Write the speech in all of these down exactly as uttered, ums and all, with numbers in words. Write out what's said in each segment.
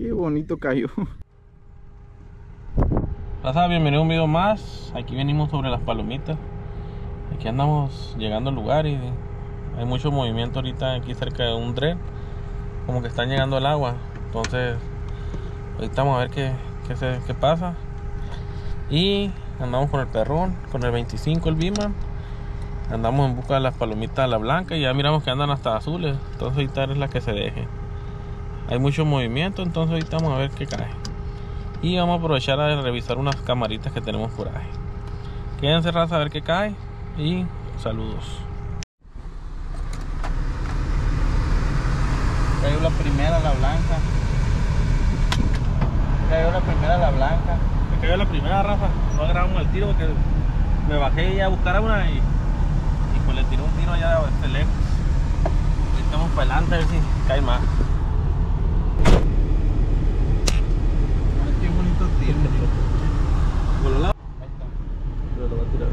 Qué bonito cayó. Raza, bienvenido a un video más. Aquí venimos sobre las palomitas. Aquí andamos llegando al lugar y hay mucho movimiento ahorita aquí cerca de un dren. Como que están llegando al agua. Entonces, ahorita vamos a ver qué, qué, se, qué pasa. Y andamos con el perrón, con el veinticinco, el Biman. Andamos en busca de las palomitas a la blanca y ya miramos que andan hasta azules. Entonces ahorita es la que se deje. Hay mucho movimiento, entonces ahorita vamos a ver qué cae. Y vamos a aprovechar a revisar unas camaritas que tenemos por ahí. Quédense, raza, a ver qué cae. Y saludos. Cayó la primera, la blanca. Cayó la primera, la blanca. Me cayó la primera, raza. No grabamos el tiro porque me bajé ya a buscar a una y, y pues le tiré un tiro allá de lejos. Ahí estamos para adelante a ver si cae más. Ay, qué bonito tiro. Por los lados. Ahí está. Pero lo voy a tirar.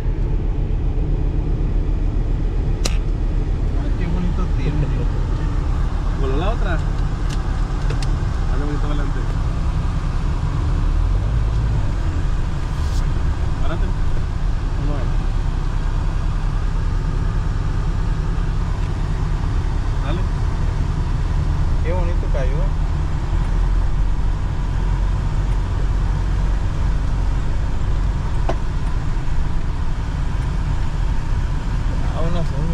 Ay, qué bonito tiro. Por los lados otra. Dale bonito adelante. Párate. Vamos a ver. Dale. Qué bonito cayó. Ah, una sola.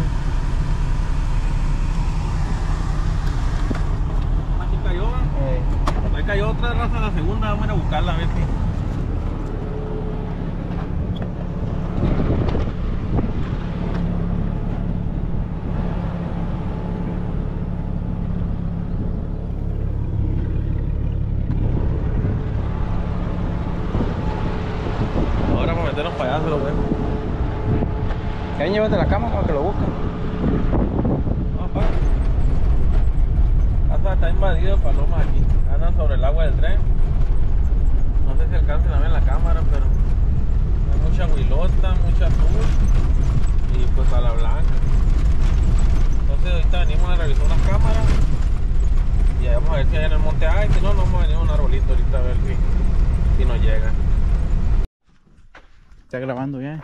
Aquí cayó, ¿va? Eh, Ahí cayó otra, raza, la segunda. Vamos a ir a buscarla a ver si. Ahora vamos a meternos para allá, se lo veo. ¿Qué? Llévate la cama para que lo busquen. Vamos para. Hasta está invadido de palomas aquí. Andan sobre el agua del tren. No sé si alcancen a ver en la cámara, pero hay mucha huilota, mucha azul y pues a la blanca. Entonces ahorita venimos a revisar unas cámaras y ahí vamos a ver si hay en el monte hay, si no, nos vamos a venir a un arbolito ahorita a ver si, si nos llega. Está grabando ya.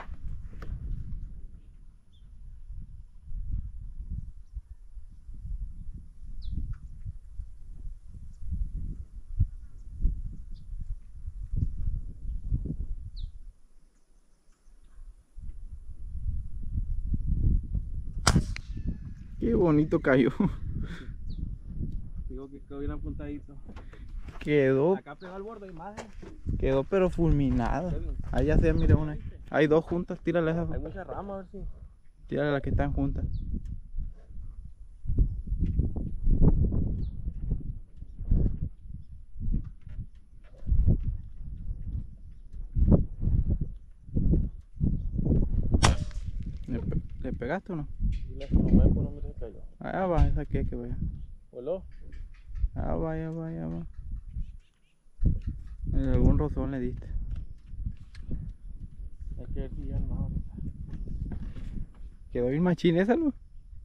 Qué bonito cayó. Digo que quedó bien apuntadito. Quedó, Acá pegó al borde, imagen. quedó pero fulminada. Ahí ya se mira una. Hay dos juntas, tírale esa. Hay muchas ramas, a ver si. Tírale las que están juntas. ¿Le, pe- le pegaste o no? Y la nomás por no me se cayó. Allá va, esa que que vaya. ¿Voló? Allá va, allá va, allá va. En algún rozón le diste. Hay que ver si ya no. Quedó bien machín esa, luz.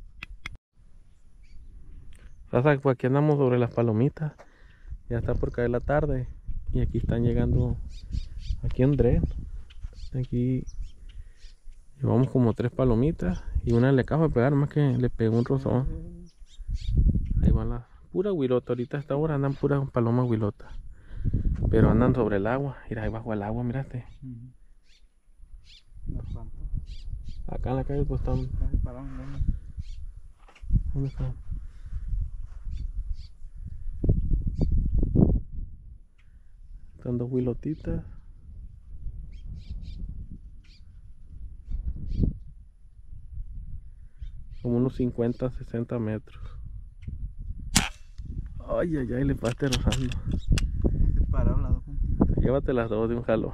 Pasa, pues aquí andamos sobre las palomitas. Ya está por caer la tarde. Y aquí están llegando. Aquí un dren. Aquí llevamos como tres palomitas. Y una le acabo de pegar, más que le pegó un rozón. Ahí van las pura huilota. Ahorita a esta hora andan puras palomas huilotas. Pero andan sobre el agua. Mira, ahí bajo el agua, mírate. Acá en la calle pues están. ¿Dónde están? Están dos huilotitas. Como unos cincuenta, sesenta metros. Ay, ay, ay, le pasaste rozando. Se pararon las dos juntitas. Llévate las dos de un jalón.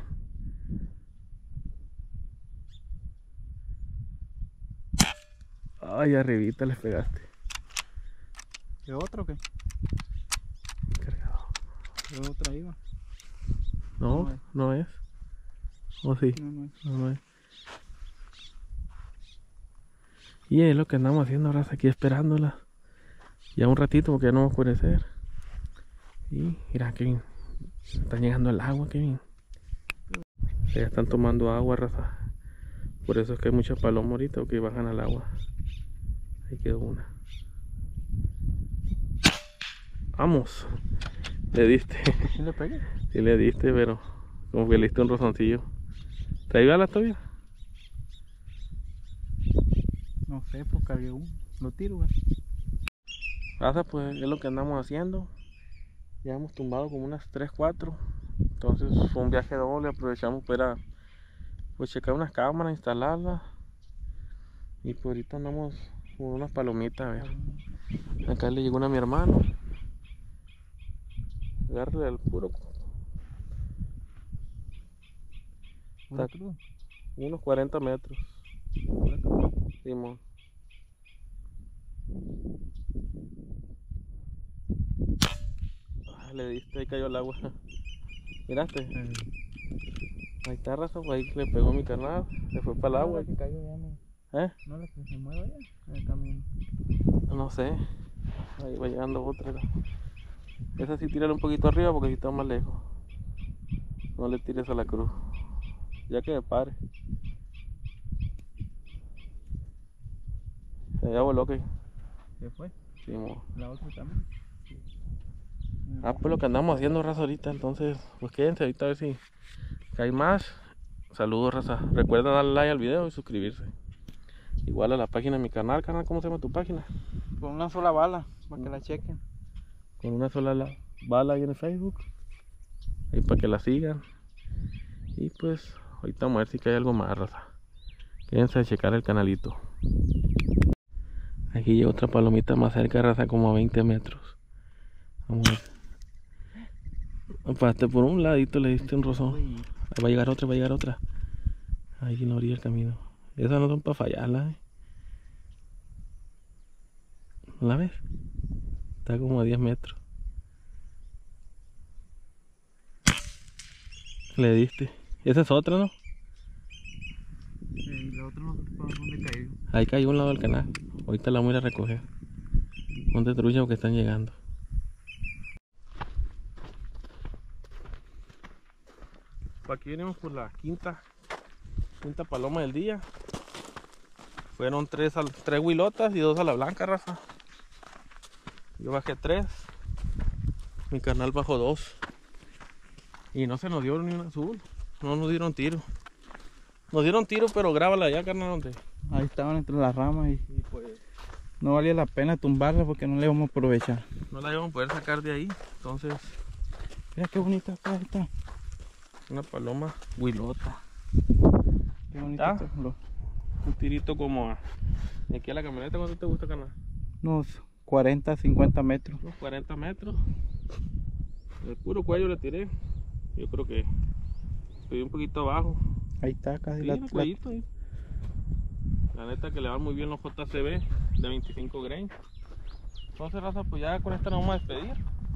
Ay, arribita les pegaste. ¿Qué otro o qué? Cargado. ¿Qué otra iba? No, No es. no es. ¿O sí? No, no es. No, no es. Y es lo que andamos haciendo ahora aquí esperándola. Ya un ratito porque ya no va a oscurecer. Y mira, Kevin, están llegando al agua, Kevin. Ya están tomando agua, raza. Por eso es que hay muchas palomas ahorita que bajan al agua. Ahí quedó una. Vamos. Le diste. ¿Sí le pegué? Sí le diste, pero como que le diste un rozoncillo. ¿Trae balas todavía? No sé, pues cargué uno. Lo tiro, güey. Raza, pues es lo que andamos haciendo. Ya hemos tumbado como unas tres, cuatro. Entonces fue un viaje doble. Aprovechamos para pues checar unas cámaras, instalarlas. Y pues ahorita andamos con unas palomitas, a ver. Acá le llegó una a mi hermano. Agárrale al puro. ¿Una Está cruda? unos cuarenta metros. ¿Una cruda? Simón. Ah, le diste, ahí cayó el agua. ¿Miraste? Eh, Ahí está, raza, pues ahí le pegó mi carnal. Se fue para el agua. No, la que cayó ya no. ¿Eh? No, la que se mueva ya en el camino. No sé. Ahí va llegando otra. Esa sí tírale un poquito arriba porque si está más lejos. No le tires a la cruz. Ya que me pare. Se ya voló que. ¿Se fue? Sí, mo. La otra también. Ah, pues lo que andamos haciendo, raza, ahorita. Entonces, pues quédense ahorita a ver si hay más. Saludos, raza. Recuerda darle like al video y suscribirse. Igual a la página de mi canal, canal, ¿cómo se llama tu página? Con una sola bala, para que la chequen. Con una sola la- bala ahí en el Facebook. Ahí para que la sigan. Y pues, ahorita vamos a ver si hay algo más, raza. Quédense a checar el canalito. Aquí llega otra palomita más cerca, raza, como a veinte metros. Vamos a ver. Pasaste por un ladito, le diste un rozón. Ahí va a llegar otra, va a llegar otra. Ahí en la orilla del camino. Esas no son para fallarla, ¿eh? ¿No la ves? Está como a diez metros. Le diste. Esa es otra, ¿no? Y la otra no sé por dónde cayó. Ahí cayó un lado del canal. Ahorita la voy a ir a recoger. Ponte trucha porque están llegando. Aquí venimos por la quinta Quinta paloma del día. Fueron tres, al, tres huilotas y dos a la blanca, raza. Yo bajé tres. Mi carnal bajó dos. Y no se nos dio ni un azul. No nos dieron tiro. Nos dieron tiro, pero grábala ya, carnal, donde. Ahí estaban entre las ramas y Y pues no valía la pena tumbarla porque no le íbamos a aprovechar. no la íbamos a poder sacar de ahí. Entonces, Mira qué bonita está esta. una paloma huilota. Qué bonita ¿Está? está. Lo- Un tirito como a... de aquí a la camioneta. ¿Cuánto te gusta, carnal? Unos cuarenta, cincuenta metros. Unos cuarenta metros. El puro cuello le tiré. Yo creo que estoy un poquito abajo. Ahí está casi Sí, la, el la- cuellito ahí. La neta que le van muy bien los J C B de veinticinco grain. Entonces, raza, pues ya con esta nos vamos a despedir.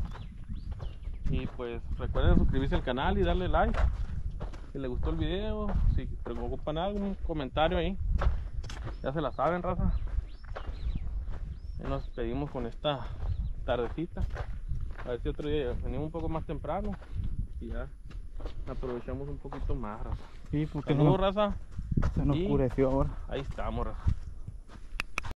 Y pues recuerden suscribirse al canal y darle like si les gustó el video. Si preocupan algo, un comentario ahí. Ya se la saben, raza. Ya nos despedimos con esta tardecita. A ver si otro día venimos un poco más temprano y ya aprovechamos un poquito más, raza. Sí, porque Saludos, no, raza. se nos y- oscureció ahora. Ahí estamos, raza.